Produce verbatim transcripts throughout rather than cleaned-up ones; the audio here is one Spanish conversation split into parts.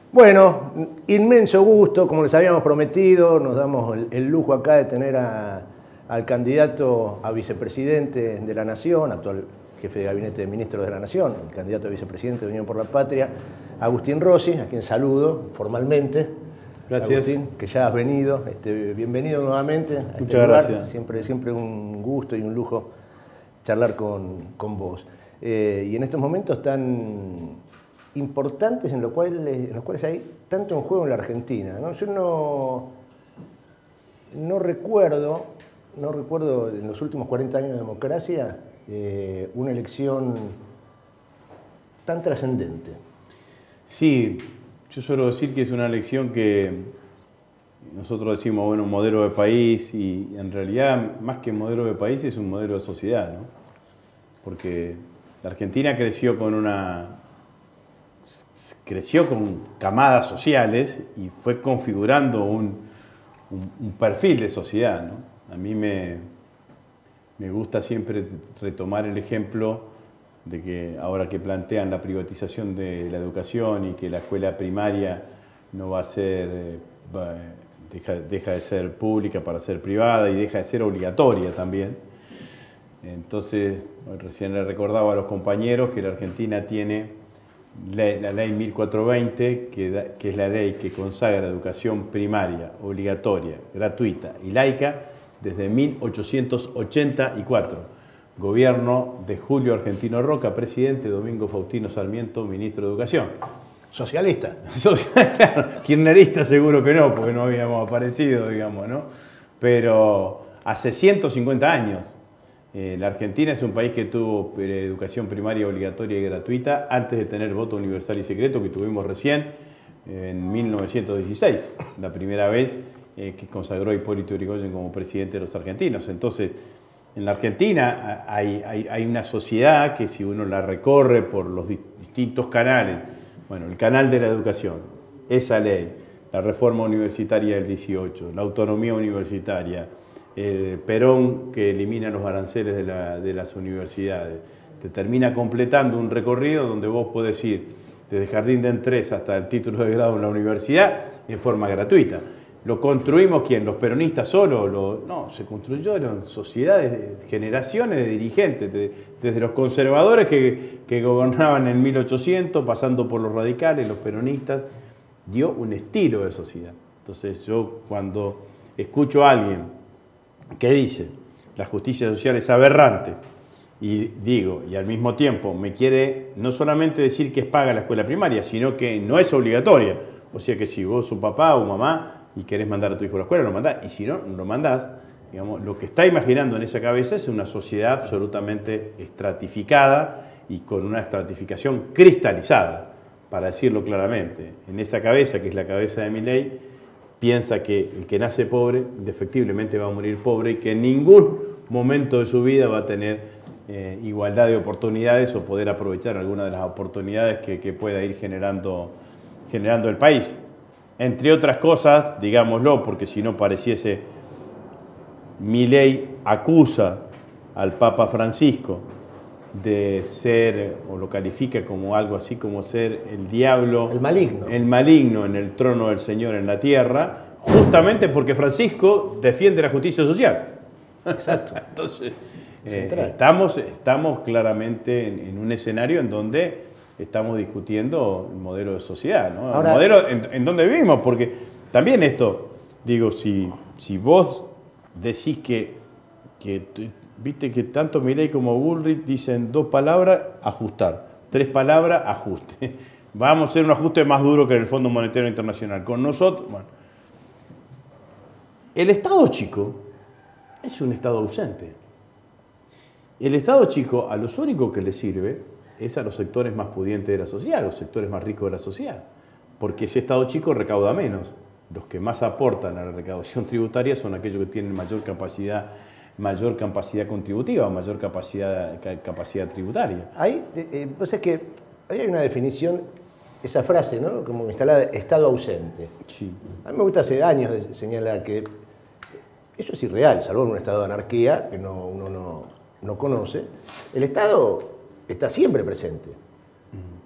Bueno, inmenso gusto, como les habíamos prometido, nos damos el, el lujo acá de tener a, al candidato a vicepresidente de la Nación, actual jefe de gabinete de ministros de la Nación, el candidato a vicepresidente de Unión por la Patria, Agustín Rossi, a quien saludo formalmente. Gracias. Agustín, que ya has venido, este, bienvenido nuevamente a este Muchas lugar. gracias. Siempre, siempre un gusto y un lujo charlar con, con vos. Eh, y en estos momentos tan importantes en, lo cual, en los cuales hay tanto en juego en la Argentina, ¿no? Yo no, no recuerdo, no recuerdo en los últimos cuarenta años de democracia eh, una elección tan trascendente. Sí, yo suelo decir que es una elección que nosotros decimos, bueno, un modelo de país, y en realidad más que un modelo de país es un modelo de sociedad, ¿no? Porque la Argentina creció con una creció con camadas sociales y fue configurando un, un, un perfil de sociedad, ¿no? A mí me, me gusta siempre retomar el ejemplo de que ahora que plantean la privatización de la educación y que la escuela primaria no va a ser, eh, va, deja, deja de ser pública para ser privada y deja de ser obligatoria también. Entonces, recién le recordaba a los compañeros que la Argentina tiene La, la ley mil cuatrocientos veinte, que, da, que es la ley que consagra educación primaria, obligatoria, gratuita y laica desde mil ochocientos ochenta y cuatro. Gobierno de Julio Argentino Roca, presidente, Domingo Faustino Sarmiento, ministro de Educación. ¿Socialista? Social, claro. Kirchnerista seguro que no, porque no habíamos aparecido, digamos, ¿no? Pero hace ciento cincuenta años. Eh, la Argentina es un país que tuvo educación primaria obligatoria y gratuita antes de tener voto universal y secreto que tuvimos recién eh, en mil novecientos dieciséis, la primera vez eh, que consagró a Hipólito Yrigoyen como presidente de los argentinos. Entonces, en la Argentina hay, hay, hay una sociedad que si uno la recorre por los di distintos canales, bueno, el canal de la educación, esa ley, la reforma universitaria del dieciocho, la autonomía universitaria, el Perón que elimina los aranceles de, la, de las universidades, te termina completando un recorrido donde vos podés ir desde Jardín de Entrés hasta el título de grado en la universidad en forma gratuita. ¿Lo construimos quién? ¿Los peronistas solo? Lo, no, se construyeron sociedades, de, generaciones de dirigentes, de, desde los conservadores que, que gobernaban en mil ochocientos, pasando por los radicales, los peronistas, dio un estilo de sociedad. Entonces yo cuando escucho a alguien que dice la justicia social es aberrante y digo, y al mismo tiempo me quiere no solamente decir que es paga la escuela primaria, sino que no es obligatoria, o sea que si vos sos papá o mamá y querés mandar a tu hijo a la escuela, lo mandás, y si no, no lo mandás, digamos, lo que está imaginando en esa cabeza es una sociedad absolutamente estratificada y con una estratificación cristalizada, para decirlo claramente. En esa cabeza, que es la cabeza de Milei, piensa que el que nace pobre, indefectiblemente va a morir pobre y que en ningún momento de su vida va a tener eh, igualdad de oportunidades o poder aprovechar alguna de las oportunidades que, que pueda ir generando, generando el país. Entre otras cosas, digámoslo, porque si no pareciese, Milei acusa al Papa Francisco de ser, o lo califica como algo así como ser el diablo, el maligno. el maligno en el trono del Señor en la tierra, justamente porque Francisco defiende la justicia social. Exacto. Entonces, eh, estamos, estamos claramente en, en un escenario en donde estamos discutiendo el modelo de sociedad, ¿no? Ahora, el modelo en, en donde vivimos, porque también esto, digo, si, si vos decís que, que viste que tanto Milei como Bullrich dicen dos palabras, ajustar. Tres palabras, ajuste. Vamos a hacer un ajuste más duro que en el Fondo Monetario Internacional. Con nosotros, bueno. El Estado chico es un Estado ausente. El Estado chico a los únicos que le sirve es a los sectores más pudientes de la sociedad, a los sectores más ricos de la sociedad. Porque ese Estado chico recauda menos. Los que más aportan a la recaudación tributaria son aquellos que tienen mayor capacidad mayor capacidad contributiva, mayor capacidad, capacidad tributaria. Ahí, eh, pues es que ahí hay una definición, esa frase, ¿no? Como instalada, Estado ausente. Sí. A mí me gusta hace años señalar que eso es irreal, salvo en un estado de anarquía que no, uno no, no conoce. El Estado está siempre presente.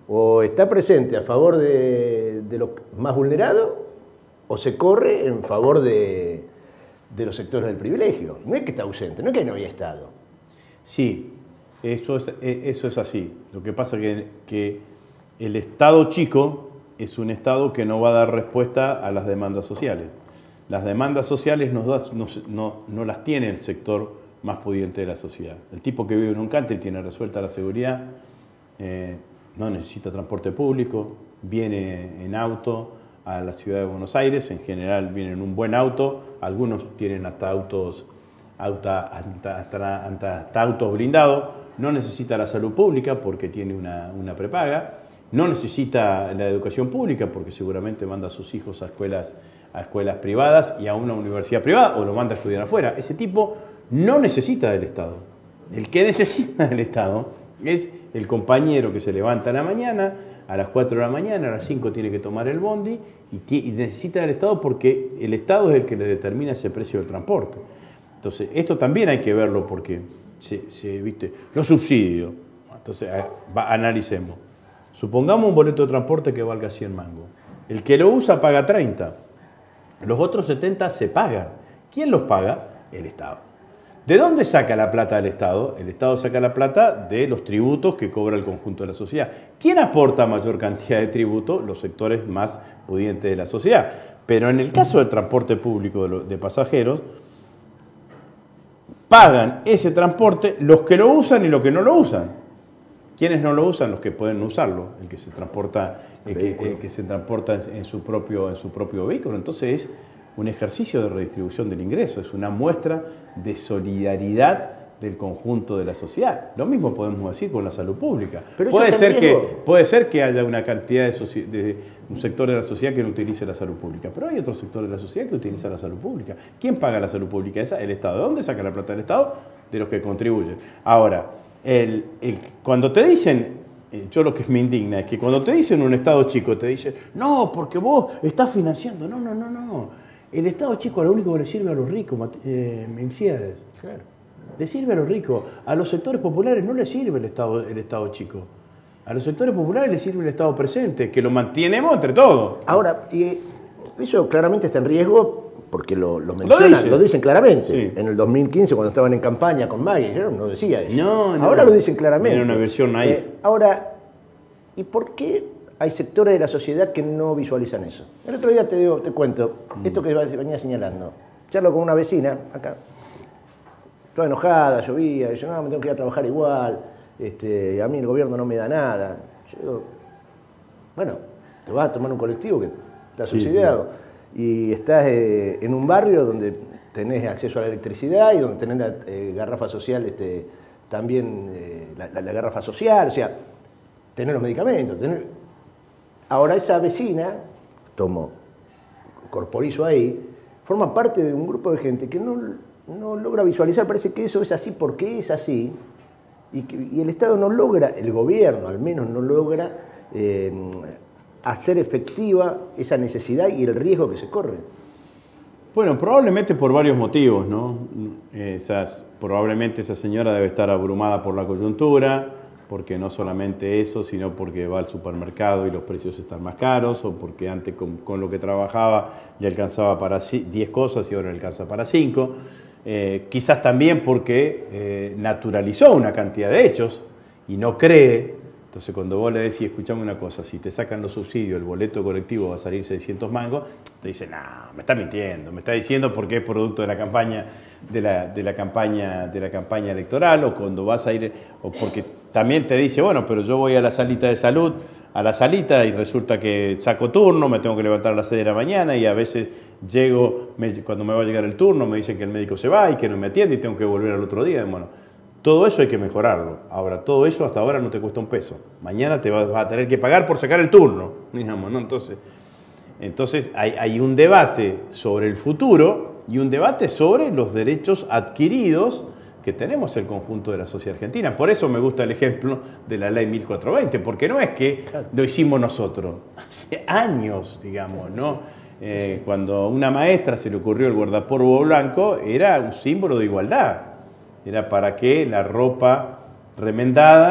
o está presente a favor de, de los más vulnerados o se corre en favor de, de los sectores del privilegio. No es que está ausente, no es que no había estado. Sí, eso es, eso es así. Lo que pasa es que, que el Estado chico es un Estado que no va a dar respuesta a las demandas sociales. Las demandas sociales nos da, no, no, no las tiene el sector más pudiente de la sociedad. El tipo que vive en un country tiene resuelta la seguridad, eh, no necesita transporte público, viene en auto a la ciudad de Buenos Aires, en general viene en un buen auto, algunos tienen hasta autos, hasta, hasta, hasta, hasta, hasta autos blindados, no necesita la salud pública porque tiene una, una prepaga, no necesita la educación pública porque seguramente manda a sus hijos a escuelas, a escuelas privadas y a una universidad privada o lo manda a estudiar afuera. Ese tipo no necesita del Estado. El que necesita del Estado es el compañero que se levanta a la mañana, a las cuatro de la mañana, a las cinco tiene que tomar el bondi y, y necesita del Estado porque el Estado es el que le determina ese precio del transporte. Entonces, esto también hay que verlo porque se, se viste, los subsidios. Entonces, va, analicemos. Supongamos un boleto de transporte que valga cien mangos. El que lo usa paga treinta. Los otros setenta se pagan. ¿Quién los paga? El Estado. ¿De dónde saca la plata el Estado? El Estado saca la plata de los tributos que cobra el conjunto de la sociedad. ¿Quién aporta mayor cantidad de tributo? Los sectores más pudientes de la sociedad. Pero en el caso del transporte público de pasajeros, pagan ese transporte los que lo usan y los que no lo usan. ¿Quiénes no lo usan? Los que pueden usarlo, el que se transporta, el que, el que se transporta en su propio, en su propio vehículo. Entonces es un ejercicio de redistribución del ingreso, es una muestra de solidaridad del conjunto de la sociedad. Lo mismo podemos decir con la salud pública. Pero puede ser que puede ser que haya una cantidad de, de un sector de la sociedad que no utilice la salud pública, pero hay otro sector de la sociedad que utiliza la salud pública. ¿Quién paga la salud pública? Esa, el Estado. ¿De dónde saca la plata del Estado? De los que contribuyen. Ahora, el, el, cuando te dicen, yo lo que me indigna es que cuando te dicen un Estado chico, te dicen, no, porque vos estás financiando. No, no, no, no. El Estado chico a lo único que le sirve a los ricos, eh, Milciades. Claro. Le sirve a los ricos. A los sectores populares no le sirve el Estado, el Estado chico. A los sectores populares le sirve el Estado presente, que lo mantenemos entre todos. Ahora, y eso claramente está en riesgo porque lo, lo mencionan, lo, dice. lo dicen claramente. Sí. En el dos mil quince, cuando estaban en campaña con Maggie, no decía eso. No, no. Ahora lo dicen claramente. Era una versión naif. Eh, ahora, ¿y por qué hay sectores de la sociedad que no visualizan eso? El otro día te, digo, te cuento, mm. esto que venía señalando. Charlo con una vecina acá. Estaba enojada, llovía, y yo, no, me tengo que ir a trabajar igual, este, a mí el gobierno no me da nada. Yo digo, bueno, te vas a tomar un colectivo que está subsidiado sí, sí. y estás eh, en un barrio donde tenés acceso a la electricidad y donde tenés la eh, garrafa social, este, también eh, la, la, la garrafa social, o sea, tenés los medicamentos. Tenés... Ahora esa vecina, tomo corporizo ahí, forma parte de un grupo de gente que no... no logra visualizar, parece que eso es así porque es así, y, que, y el Estado no logra, el gobierno al menos no logra eh, hacer efectiva esa necesidad y el riesgo que se corre. Bueno, probablemente por varios motivos, ¿no? Esas, probablemente esa señora debe estar abrumada por la coyuntura, porque no solamente eso, sino porque va al supermercado y los precios están más caros, o porque antes con, con lo que trabajaba le alcanzaba para diez cosas y ahora le alcanza para cinco. Eh, quizás también porque eh, naturalizó una cantidad de hechos y no cree. Entonces cuando vos le decís, escuchame una cosa, si te sacan los subsidios, el boleto colectivo va a salir seiscientos mangos, te dicen, no, me está mintiendo, me está diciendo porque es producto de la campaña, de la, de la campaña, de la campaña electoral, o cuando vas a ir, o porque también te dice, bueno, pero yo voy a la salita de salud, a la salita y resulta que saco turno, me tengo que levantar a las seis de la mañana y a veces llego, me, cuando me va a llegar el turno me dicen que el médico se va y que no me atiende y tengo que volver al otro día. Bueno, todo eso hay que mejorarlo. Ahora, todo eso hasta ahora no te cuesta un peso. Mañana te vas a tener que pagar por sacar el turno, digamos, ¿no? Entonces, entonces hay, hay un debate sobre el futuro y un debate sobre los derechos adquiridos que tenemos el conjunto de la sociedad argentina. Por eso me gusta el ejemplo de la ley mil cuatrocientos veinte, porque no es que lo hicimos nosotros, hace años, digamos, ¿no? Eh, cuando a una maestra se le ocurrió el guardapolvo blanco, era un símbolo de igualdad. Era para que la ropa remendada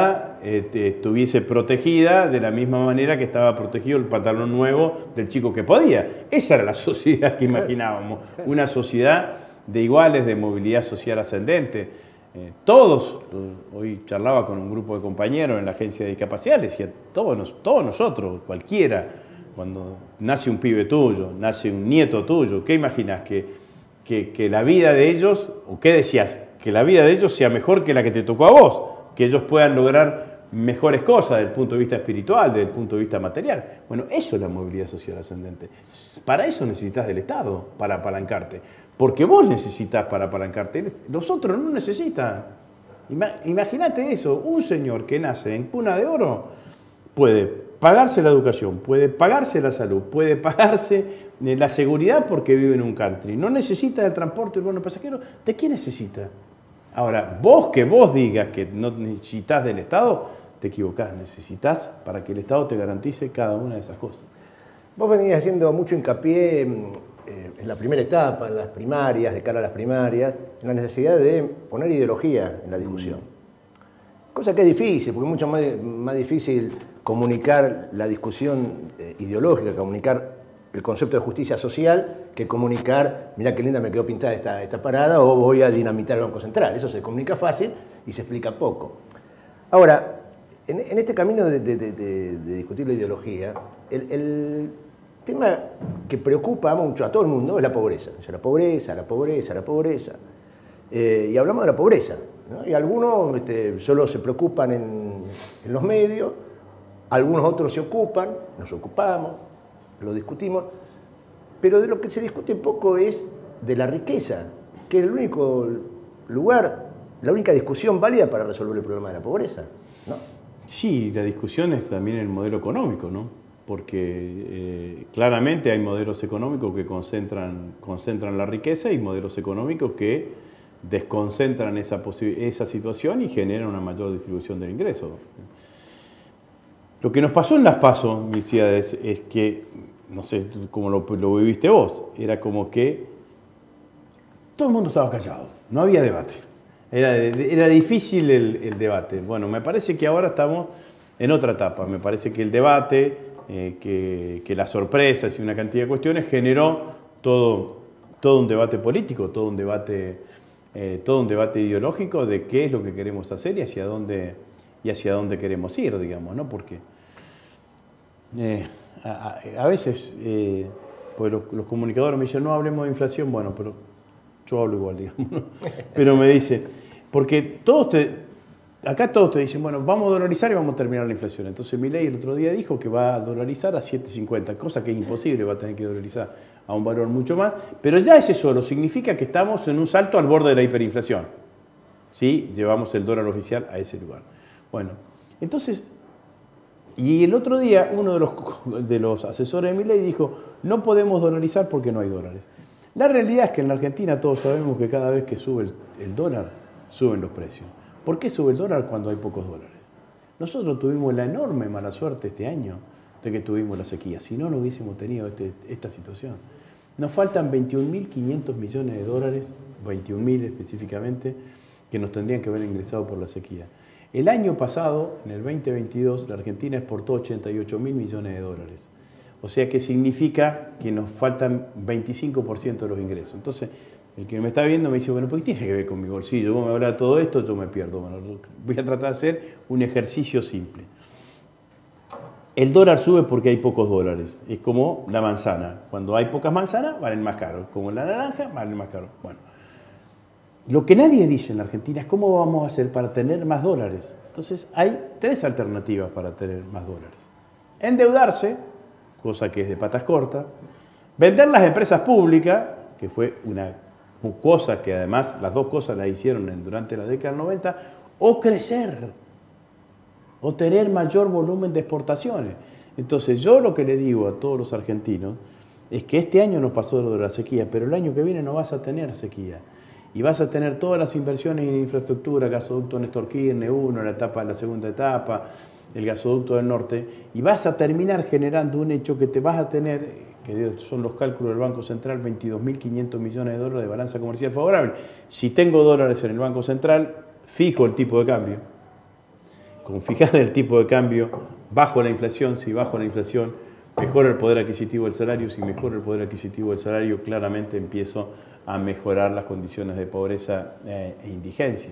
eh, estuviese protegida de la misma manera que estaba protegido el pantalón nuevo del chico que podía. Esa era la sociedad que imaginábamos, una sociedad de iguales, de movilidad social ascendente. Eh, todos, hoy charlaba con un grupo de compañeros en la agencia de discapacidad, les decía, todos, todos nosotros, cualquiera, cuando nace un pibe tuyo, nace un nieto tuyo, ¿qué imaginás? Que, que, que la vida de ellos, o qué decías, que la vida de ellos sea mejor que la que te tocó a vos, que ellos puedan lograr mejores cosas desde el punto de vista espiritual, desde el punto de vista material. Bueno, eso es la movilidad social ascendente. Para eso necesitas del Estado, para apalancarte. Porque vos necesitas para apalancarte, los otros no necesitan. Imagínate eso, un señor que nace en cuna de oro puede pagarse la educación, puede pagarse la salud, puede pagarse la seguridad porque vive en un country. No necesita el transporte urbano pasajero. ¿De qué necesita? Ahora, vos que vos digas que no necesitas del Estado, te equivocás. Necesitas para que el Estado te garantice cada una de esas cosas. Vos venías haciendo mucho hincapié eh, en la primera etapa, en las primarias, de cara a las primarias, en la necesidad de poner ideología en la discusión. Mm. Cosa que es difícil, porque es mucho más, más difícil comunicar la discusión eh, ideológica, comunicar el concepto de justicia social, que comunicar, mirá qué linda me quedó pintada esta, esta parada, o voy a dinamitar el Banco Central. Eso se comunica fácil y se explica poco. Ahora, en, en este camino de, de, de, de discutir la ideología, el, el tema que preocupa mucho a todo el mundo es la pobreza. O sea, la pobreza, la pobreza, la pobreza. Eh, y hablamos de la pobreza, ¿no? Y algunos este, solo se preocupan en, en los medios, algunos otros se ocupan, nos ocupamos, lo discutimos, pero de lo que se discute poco es de la riqueza, que es el único lugar, la única discusión válida para resolver el problema de la pobreza, ¿no? Sí, la discusión es también el modelo económico, ¿no? Porque eh, claramente hay modelos económicos que concentran, concentran la riqueza y modelos económicos que desconcentran esa, esa situación y generan una mayor distribución del ingreso. Lo que nos pasó en las PASO, Milcíades, es que, no sé cómo lo, lo viviste vos, era como que todo el mundo estaba callado, no había debate. Era, era difícil el, el debate. Bueno, me parece que ahora estamos en otra etapa. Me parece que el debate, eh, que, que las sorpresas y una cantidad de cuestiones generó todo, todo un debate político, todo un debate, eh, todo un debate ideológico de qué es lo que queremos hacer y hacia dónde, y hacia dónde queremos ir, digamos, ¿no? Porque eh, a, a veces eh, pues los, los comunicadores me dicen, no hablemos de inflación, bueno, pero yo hablo igual, digamos, ¿no? Pero me dice, porque todos te, acá todos te dicen, bueno, vamos a dolarizar y vamos a terminar la inflación. Entonces Milei el otro día dijo que va a dolarizar a siete cincuenta, cosa que es imposible, va a tener que dolarizar a un valor mucho más, pero ya ese solo significa que estamos en un salto al borde de la hiperinflación. ¿Sí? Llevamos el dólar oficial a ese lugar. Bueno, entonces, y el otro día uno de los, de los asesores de Milei dijo, no podemos dolarizar porque no hay dólares. La realidad es que en la Argentina todos sabemos que cada vez que sube el, el dólar, suben los precios. ¿Por qué sube el dólar cuando hay pocos dólares? Nosotros tuvimos la enorme mala suerte este año de que tuvimos la sequía. Si no, no hubiésemos tenido este, esta situación. Nos faltan veintiún mil quinientos millones de dólares, veintiún mil específicamente, que nos tendrían que haber ingresado por la sequía. El año pasado, en el veinte veintidós, la Argentina exportó ochenta y ocho mil millones de dólares. O sea que significa que nos faltan veinticinco por ciento de los ingresos. Entonces, el que me está viendo me dice, bueno, ¿por qué tiene que ver con mi bolsillo? Vos me hablas de todo esto, yo me pierdo. Bueno, voy a tratar de hacer un ejercicio simple. El dólar sube porque hay pocos dólares. Es como la manzana. Cuando hay pocas manzanas, valen más caro. Como la naranja, valen más caro. Bueno, lo que nadie dice en la Argentina es cómo vamos a hacer para tener más dólares. Entonces, hay tres alternativas para tener más dólares. Endeudarse, cosa que es de patas cortas, vender las empresas públicas, que fue una cosa que además las dos cosas las hicieron durante la década del noventa, o crecer, o tener mayor volumen de exportaciones. Entonces yo lo que le digo a todos los argentinos es que este año nos pasó lo de la sequía, pero el año que viene no vas a tener sequía. Y vas a tener todas las inversiones en infraestructura, gasoducto Néstor Kirchner uno, la etapa, la segunda etapa, el gasoducto del norte, y vas a terminar generando un hecho que te vas a tener, que son los cálculos del Banco Central, veintidós mil quinientos millones de dólares de balanza comercial favorable. Si tengo dólares en el Banco Central, fijo el tipo de cambio. con fijar el tipo de cambio, bajo la inflación, si bajo la inflación, mejora el poder adquisitivo del salario, si mejora el poder adquisitivo del salario, claramente empiezo a mejorar las condiciones de pobreza e indigencia.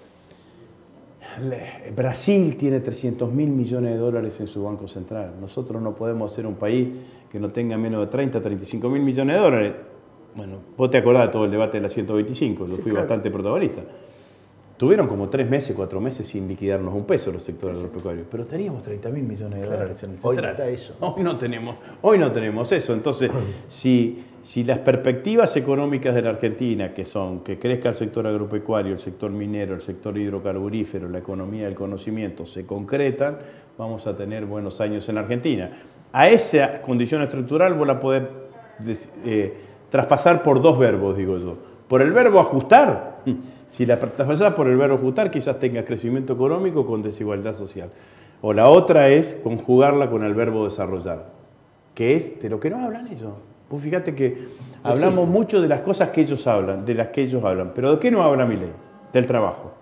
Brasil tiene trescientos mil millones de dólares en su Banco Central. Nosotros no podemos ser un país que no tenga menos de treinta, treinta y cinco mil millones de dólares. Bueno, vos te acordás de todo el debate de la ciento veinticinco, yo fui bastante protagonista. Tuvieron como tres meses, cuatro meses sin liquidarnos un peso los sectores agropecuarios, pero teníamos treinta mil millones de dólares en el central. Hoy no está eso. Hoy no tenemos, hoy no tenemos eso. Entonces, si, si las perspectivas económicas de la Argentina, que son que crezca el sector agropecuario, el sector minero, el sector hidrocarburífero, la economía del conocimiento, se concretan, vamos a tener buenos años en la Argentina. A esa condición estructural vos la podés eh, traspasar por dos verbos, digo yo. Por el verbo ajustar. Si la traspasás por el verbo ajustar, quizás tengas crecimiento económico con desigualdad social. O la otra es conjugarla con el verbo desarrollar, que es de lo que no hablan ellos. Vos fíjate que hablamos sí. mucho de las cosas que ellos hablan, de las que eley hablan. Pero ¿de qué no habla Milei? Del trabajo.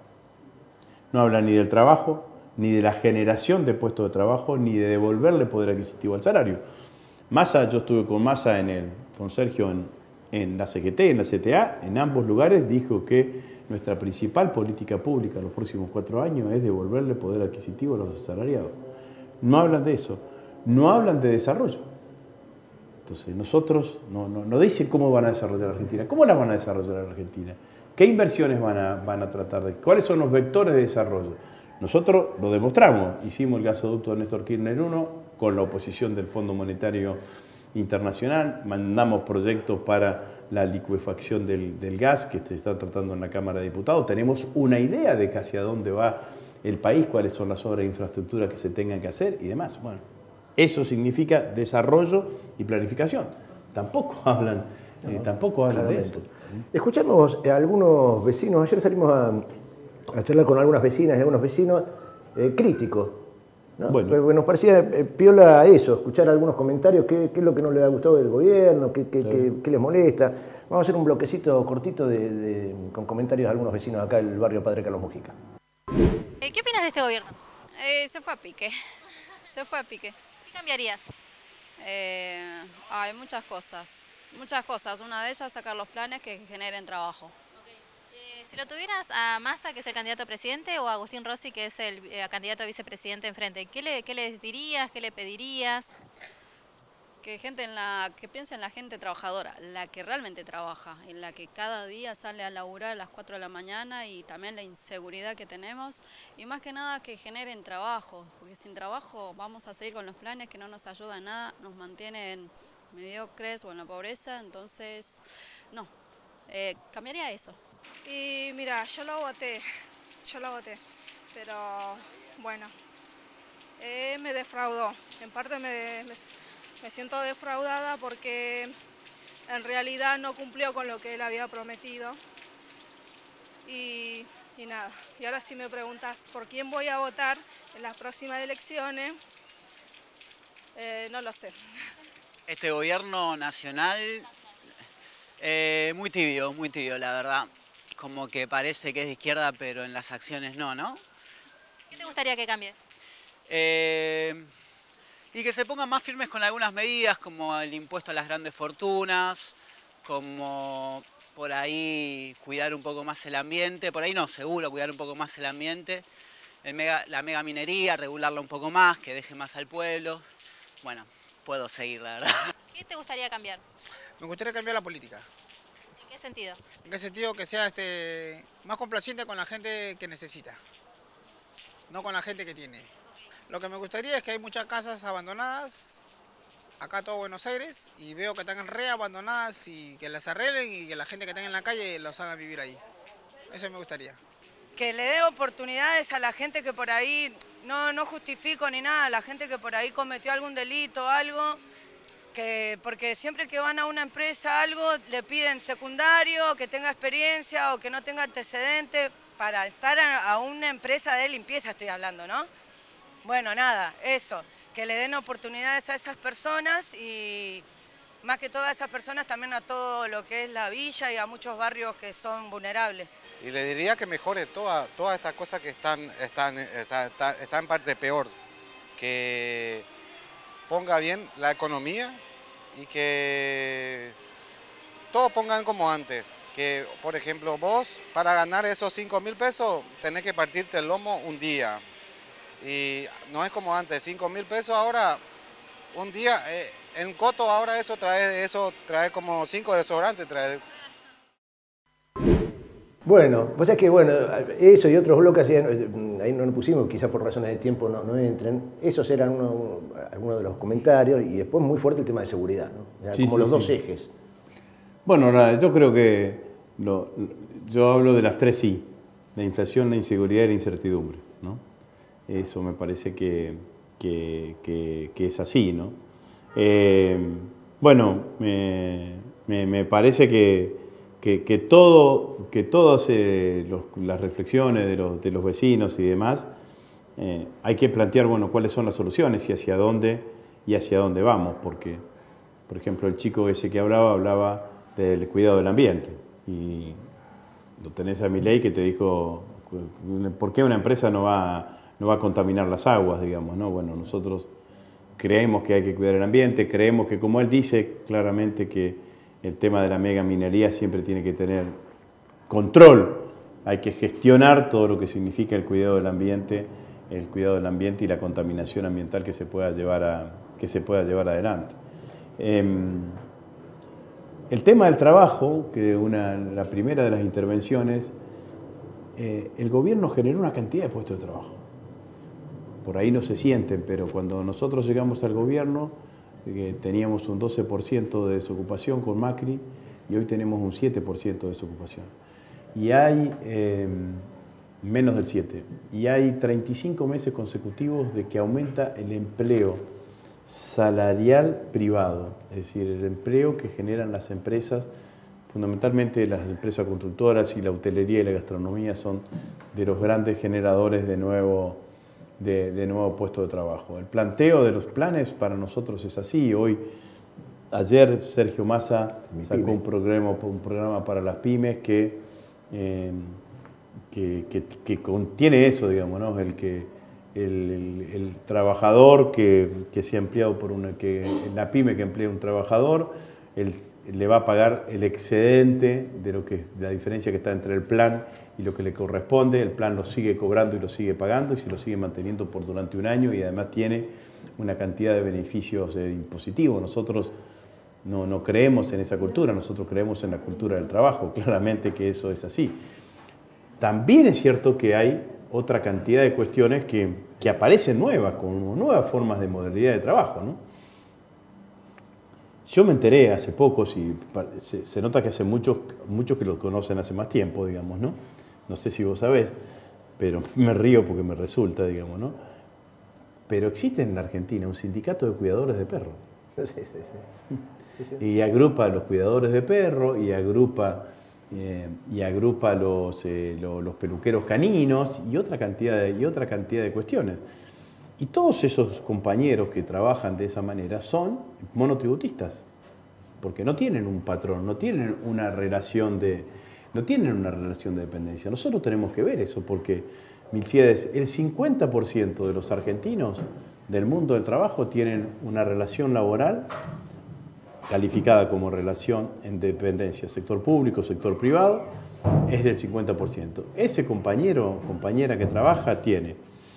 No habla ni del trabajo, ni de la generación de puestos de trabajo, ni de devolverle poder adquisitivo al salario. Massa, yo estuve con Massa en el, con Sergio en, en la C G T, en la C T A, en ambos lugares dijo que nuestra principal política pública en los próximos cuatro años es devolverle poder adquisitivo a los asalariados. No hablan de eso, no hablan de desarrollo. Entonces nosotros no, no, no dicen cómo van a desarrollar la Argentina, cómo la van a desarrollar la Argentina, qué inversiones van a, van a tratar de, cuáles son los vectores de desarrollo. Nosotros lo demostramos, hicimos el gasoducto de Néstor Kirchner uno con la oposición del Fondo Monetario Internacional, mandamos proyectos para la licuefacción del, del gas que se está tratando en la Cámara de Diputados. Tenemos una idea de hacia dónde va el país, cuáles son las obras de infraestructura que se tengan que hacer y demás. Bueno, eso significa desarrollo y planificación. Tampoco hablan, no, eh, tampoco hablan de eso. Escuchamos a algunos vecinos, ayer salimos a, a charlar con algunas vecinas y algunos vecinos eh, críticos. ¿No? Bueno. Porque nos parecía eh, piola eso, escuchar algunos comentarios, qué, qué es lo que no les ha gustado del gobierno, qué, qué, sí. qué, qué les molesta. Vamos a hacer un bloquecito cortito de, de, con comentarios de algunos vecinos acá del barrio Padre Carlos Mujica. Eh, ¿Qué opinas de este gobierno? Eh, se fue a pique, se fue a pique. ¿Qué cambiarías? Eh, hay muchas cosas, muchas cosas. Una de ellas, sacar los planes que generen trabajo. Si lo tuvieras a Massa, que es el candidato a presidente, o a Agustín Rossi, que es el eh, candidato a vicepresidente enfrente, ¿qué le, qué les dirías, qué le pedirías? Que gente en la que piense en la gente trabajadora, la que realmente trabaja, en la que cada día sale a laburar a las cuatro de la mañana, y también la inseguridad que tenemos, y más que nada que generen trabajo, porque sin trabajo vamos a seguir con los planes que no nos ayudan a nada, nos mantienen mediocres o en la pobreza. Entonces no, eh, cambiaría eso. Y mira, yo lo voté, yo lo voté, pero bueno, eh, me defraudó. En parte me, me, me siento defraudada porque en realidad no cumplió con lo que él había prometido. Y, y nada, y ahora si me preguntas por quién voy a votar en las próximas elecciones, eh, no lo sé. Este gobierno nacional, eh, muy tibio, muy tibio, la verdad. Como que parece que es de izquierda, pero en las acciones no, ¿no? ¿Qué te gustaría que cambie? Eh, y que se pongan más firmes con algunas medidas, como el impuesto a las grandes fortunas, como por ahí cuidar un poco más el ambiente, por ahí no, seguro cuidar un poco más el ambiente, el mega, la mega minería, regularla un poco más, que deje más al pueblo. Bueno, puedo seguir, la verdad. ¿Qué te gustaría cambiar? Me gustaría cambiar la política. ¿En qué sentido? ¿En qué sentido? Que sea este, más complaciente con la gente que necesita, no con la gente que tiene. Lo que me gustaría es que hay muchas casas abandonadas, acá todo Buenos Aires, y veo que están re abandonadas y que las arreglen y que la gente que está en la calle los haga vivir ahí. Eso me gustaría. Que le dé oportunidades a la gente que por ahí, no, no justifico ni nada, la gente que por ahí cometió algún delito o algo, que, porque siempre que van a una empresa algo le piden secundario, que tenga experiencia o que no tenga antecedentes para estar a, a una empresa de limpieza, estoy hablando, ¿no? Bueno, nada, eso, que le den oportunidades a esas personas y más que todas esas personas, también a todo lo que es la villa y a muchos barrios que son vulnerables. Y le diría que mejore todas toda estas cosas que están, están, están, están en parte peor, que ponga bien la economía y que todos pongan como antes. Que, por ejemplo, vos para ganar esos cinco mil pesos tenés que partirte el lomo un día. Y no es como antes, cinco mil pesos ahora, un día, eh, en Coto ahora eso trae, eso trae como cinco desodorantes. Trae. Bueno, pues es que bueno, eso y otros bloques, ahí no lo pusimos, quizás por razones de tiempo no, no entren, esos eran uno, algunos de los comentarios y después muy fuerte el tema de seguridad, ¿no? Sí, como sí, los dos sí. ejes. Bueno, nada, yo creo que lo, yo hablo de las tres I, la inflación, la inseguridad y la incertidumbre, ¿no? Eso me parece que, que, que, que es así, ¿no? Eh, bueno, me, me, me parece que, que, que, todo, que todas eh, los, las reflexiones de los, de los vecinos y demás, eh, hay que plantear, bueno, cuáles son las soluciones y hacia dónde, y hacia dónde vamos, porque, por ejemplo, el chico ese que hablaba, hablaba del cuidado del ambiente, y lo tenés a Milei que te dijo, ¿por qué una empresa no va no va a contaminar las aguas, digamos, ¿no? Bueno, nosotros creemos que hay que cuidar el ambiente, creemos que, como él dice claramente, que el tema de la mega minería siempre tiene que tener control, hay que gestionar todo lo que significa el cuidado del ambiente, el cuidado del ambiente y la contaminación ambiental que se pueda llevar, a, que se pueda llevar adelante. Eh, el tema del trabajo, que una, la primera de las intervenciones, eh, el gobierno generó una cantidad de puestos de trabajo. Por ahí no se sienten, pero cuando nosotros llegamos al gobierno, eh, teníamos un doce por ciento de desocupación con Macri y hoy tenemos un siete por ciento de desocupación. Y hay eh, menos del siete por ciento. Y hay treinta y cinco meses consecutivos de que aumenta el empleo salarial privado, es decir, el empleo que generan las empresas, fundamentalmente las empresas constructoras y la hotelería y la gastronomía son de los grandes generadores de nuevo De, de nuevo puesto de trabajo. El planteo de los planes para nosotros es así. Hoy, ayer Sergio Massa sacó un programa, un programa para las pymes que, eh, que, que, que contiene eso, digamos, ¿no? El que el, el, el trabajador que, que sea empleado por una, que la pyme que emplea un trabajador, el, le va a pagar el excedente de lo que la diferencia que está entre el plan y lo que le corresponde. El plan lo sigue cobrando y lo sigue pagando y se lo sigue manteniendo por durante un año y además tiene una cantidad de beneficios eh, impositivos. Nosotros no, no creemos en esa cultura, nosotros creemos en la cultura del trabajo, claramente que eso es así. También es cierto que hay otra cantidad de cuestiones que, que aparecen nuevas, como nuevas formas de modalidad de trabajo, ¿no? Yo me enteré hace poco, si, se, se nota que hace muchos, muchos que lo conocen hace más tiempo, digamos, ¿no? No sé si vos sabés, pero me río porque me resulta, digamos, ¿no? Pero existe en la Argentina un sindicato de cuidadores de perros. Sí, sí, sí. Sí, sí. Y agrupa a los cuidadores de perros y agrupa, eh, y agrupa los, eh, los, los peluqueros caninos y otra, cantidad de, y otra cantidad de cuestiones. Y todos esos compañeros que trabajan de esa manera son monotributistas, porque no tienen un patrón, no tienen una relación de, no tienen una relación de dependencia. Nosotros tenemos que ver eso, porque, Milciades, el cincuenta por ciento de los argentinos del mundo del trabajo tienen una relación laboral calificada como relación en dependencia, sector público, sector privado, es del cincuenta por ciento. Ese compañero o compañera que trabaja tiene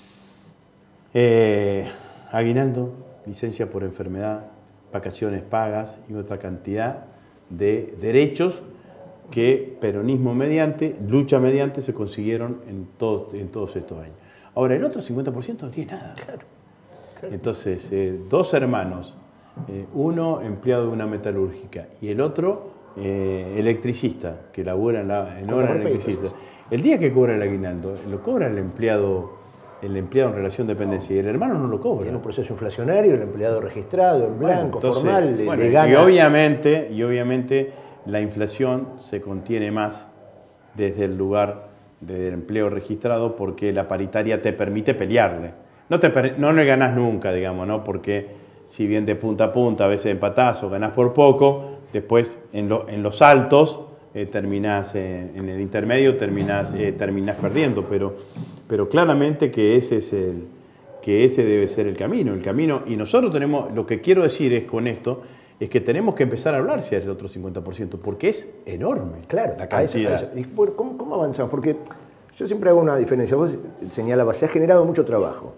Eh, aguinaldo, licencia por enfermedad, vacaciones pagas y otra cantidad de derechos que peronismo mediante, lucha mediante, se consiguieron en todos, en todos estos años. Ahora, el otro cincuenta por ciento no tiene nada. Claro, claro. Entonces, eh, dos hermanos, eh, uno empleado de una metalúrgica y el otro eh, electricista, que labura en, la, en hora electricista. El día que cobra el aguinaldo, lo cobra el empleado el empleado en relación de dependencia y el hermano no lo cobra. En un proceso inflacionario, el empleado registrado, en blanco, bueno, entonces, formal, le, bueno, le gana. Y obviamente, y obviamente la inflación se contiene más desde el lugar del empleo registrado porque la paritaria te permite pelearle. No, te, no le ganás nunca, digamos, ¿no? Porque si bien de punta a punta, a veces empatás o ganás por poco, después en, lo, en los altos eh, terminás, eh, en el intermedio terminás, eh, terminás perdiendo, pero, pero claramente que ese, es el, que ese debe ser el camino, el camino. Y nosotros tenemos, lo que quiero decir es con esto, es que tenemos que empezar a hablar hacia el otro cincuenta por ciento, porque es enorme, claro, la cantidad. A eso, a eso. ¿Y cómo, cómo avanzamos? Porque yo siempre hago una diferencia. Vos señalabas, se ha generado mucho trabajo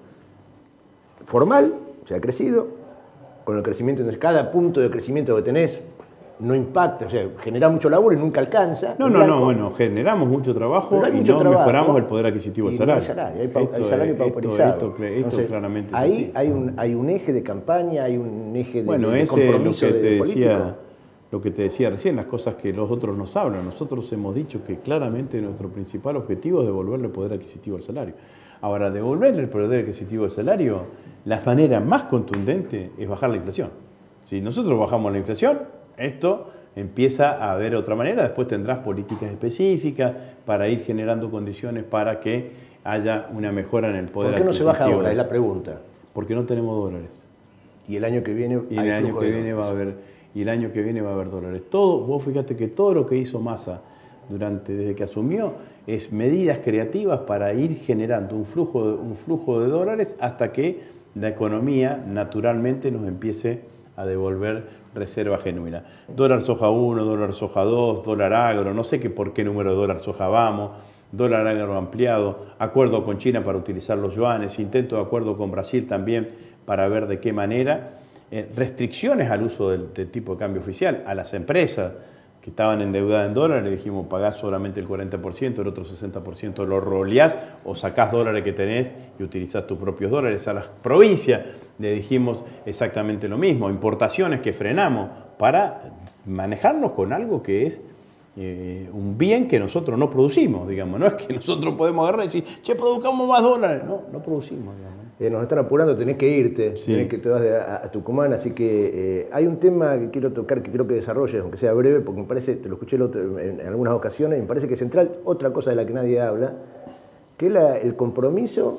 formal, se ha crecido, con el crecimiento, entonces cada punto de crecimiento que tenés no impacta, o sea, genera mucho laburo y nunca alcanza. No, no, no, bueno, generamos mucho trabajo y mucho no trabajo, mejoramos el poder adquisitivo del salario. No hay salario, hay, pa esto, hay salario pauperizado. Esto, esto, esto entonces, claramente es ahí así. hay un, hay un eje de campaña, hay un eje de, bueno, de, de ese compromiso es lo que te de decía, político. lo que te decía recién, las cosas que los otros nos hablan. Nosotros hemos dicho que claramente nuestro principal objetivo es devolverle poder adquisitivo al salario. Ahora, devolverle el poder adquisitivo al salario, la manera más contundente es bajar la inflación. Si nosotros bajamos la inflación, esto empieza a haber otra manera. Después tendrás políticas específicas para ir generando condiciones para que haya una mejora en el poder adquisitivo. ¿Por qué no se baja ahora? Es la pregunta. Porque no tenemos dólares. Y el año que viene y el año que viene va a haber y el año que viene va a haber dólares. Todo, vos fíjate que todo lo que hizo Massa durante desde que asumió es medidas creativas para ir generando un flujo de, un flujo de dólares hasta que la economía naturalmente nos empiece a devolver reserva genuina. Dólar soja uno, dólar soja dos, dólar agro, no sé qué por qué número de dólar soja vamos, dólar agro ampliado, acuerdo con China para utilizar los yuanes, intento de acuerdo con Brasil también para ver de qué manera, eh, restricciones al uso del, del tipo de cambio oficial, a las empresas que estaban endeudadas en dólares, le dijimos pagás solamente el cuarenta por ciento, el otro sesenta por ciento lo roleás o sacás dólares que tenés y utilizás tus propios dólares. A las provincias le dijimos exactamente lo mismo, importaciones que frenamos para manejarnos con algo que es eh, un bien que nosotros no producimos, digamos. No es que nosotros podemos agarrar y decir, che, produzcamos más dólares. No, no producimos, digamos. Eh, nos están apurando, tenés que irte, sí. tenés que te vas de, a, a Tucumán, así que eh, hay un tema que quiero tocar, que creo que desarrolles, aunque sea breve, porque me parece, te lo escuché el otro, en, en algunas ocasiones, y me parece que es central, otra cosa de la que nadie habla, que es la, el compromiso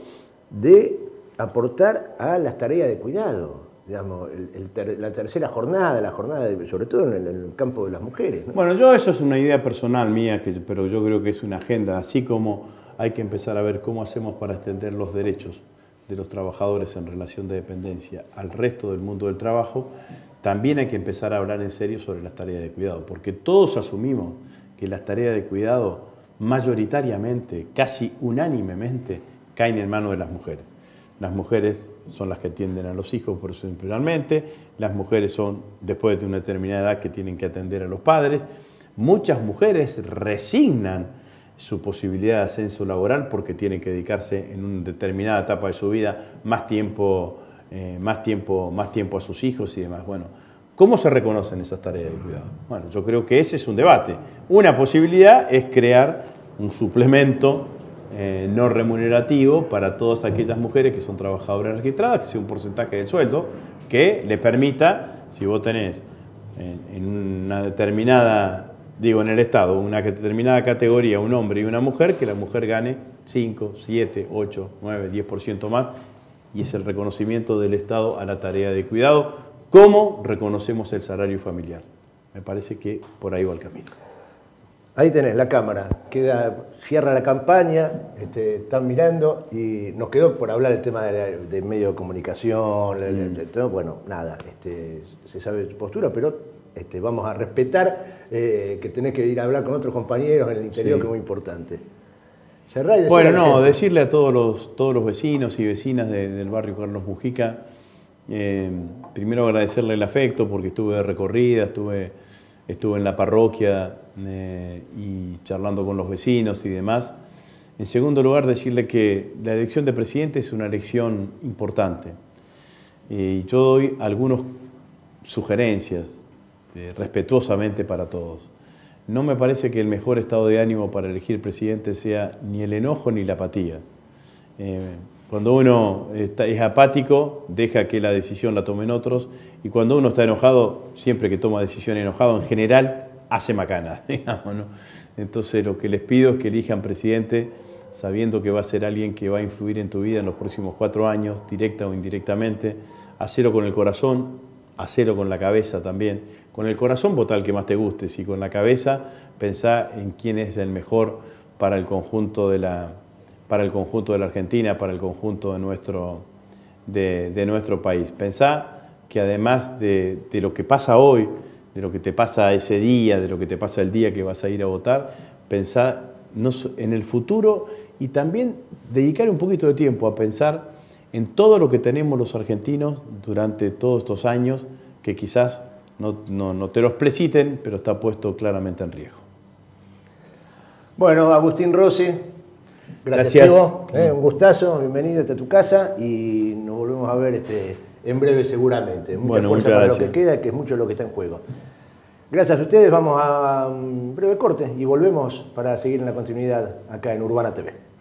de aportar a las tareas de cuidado, digamos, el, el ter, la tercera jornada, la jornada, de, sobre todo en el, en el campo de las mujeres, ¿no? Bueno, yo eso es una idea personal mía, que, pero yo creo que es una agenda, así como hay que empezar a ver cómo hacemos para extender los derechos de los trabajadores en relación de dependencia al resto del mundo del trabajo, también hay que empezar a hablar en serio sobre las tareas de cuidado, porque todos asumimos que las tareas de cuidado mayoritariamente, casi unánimemente, caen en manos de las mujeres. Las mujeres son las que atienden a los hijos principalmente, las mujeres son, después de una determinada edad, que tienen que atender a los padres. Muchas mujeres resignan su posibilidad de ascenso laboral porque tienen que dedicarse en una determinada etapa de su vida más tiempo, eh, más tiempo, más tiempo a sus hijos y demás. Bueno, ¿cómo se reconocen esas tareas de cuidado? Bueno, yo creo que ese es un debate. Una posibilidad es crear un suplemento eh, no remunerativo para todas aquellas mujeres que son trabajadoras registradas, que sea un porcentaje del sueldo, que le permita, si vos tenés en, en una determinada... digo, en el Estado, una determinada categoría, un hombre y una mujer, que la mujer gane cinco, siete, ocho, nueve, diez por ciento más, y es el reconocimiento del Estado a la tarea de cuidado. ¿Cómo reconocemos el salario familiar? Me parece que por ahí va el camino. Ahí tenés la cámara, queda, cierra la campaña, este, están mirando y nos quedó por hablar el tema de, la, de medio de comunicación, mm. el, el, el, bueno, nada, este, se sabe su postura, pero... Este, vamos a respetar eh, que tenés que ir a hablar con otros compañeros en el interior, sí. Que es muy importante. Cerrá y bueno, no, gente. decirle a todos los, todos los vecinos y vecinas de, del barrio Carlos Mujica, eh, primero agradecerle el afecto porque estuve de recorrida, estuve, estuve en la parroquia eh, y charlando con los vecinos y demás. En segundo lugar, decirle que la elección de presidente es una elección importante. Y eh, yo doy algunas sugerencias, respetuosamente para todos. No me parece que el mejor estado de ánimo para elegir presidente sea ni el enojo ni la apatía. Eh, cuando uno está, es apático, deja que la decisión la tomen otros, y cuando uno está enojado, siempre que toma decisión enojado, en general, hace macana, digamos, ¿no? Entonces, lo que les pido es que elijan presidente sabiendo que va a ser alguien que va a influir en tu vida en los próximos cuatro años, directa o indirectamente, hacelo con el corazón, hacelo con la cabeza también. Con el corazón votá el que más te guste, y con la cabeza pensá en quién es el mejor para el conjunto de la, para el conjunto de la Argentina, para el conjunto de nuestro, de, de nuestro país. Pensá que además de, de lo que pasa hoy, de lo que te pasa ese día, de lo que te pasa el día que vas a ir a votar, pensá no, en el futuro y también dedicar un poquito de tiempo a pensar en todo lo que tenemos los argentinos durante todos estos años, que quizás no, no, no te lo expliciten, pero está puesto claramente en riesgo. Bueno, Agustín Rossi, gracias, Gracias. Chivo, eh, un gustazo, bienvenido a tu casa y nos volvemos a ver este, en breve seguramente. Mucha Bueno, fuerza muchas para gracias. lo que queda, que es mucho lo que está en juego. Gracias a ustedes, vamos a un breve corte y volvemos para seguir en la continuidad acá en Urbana T V.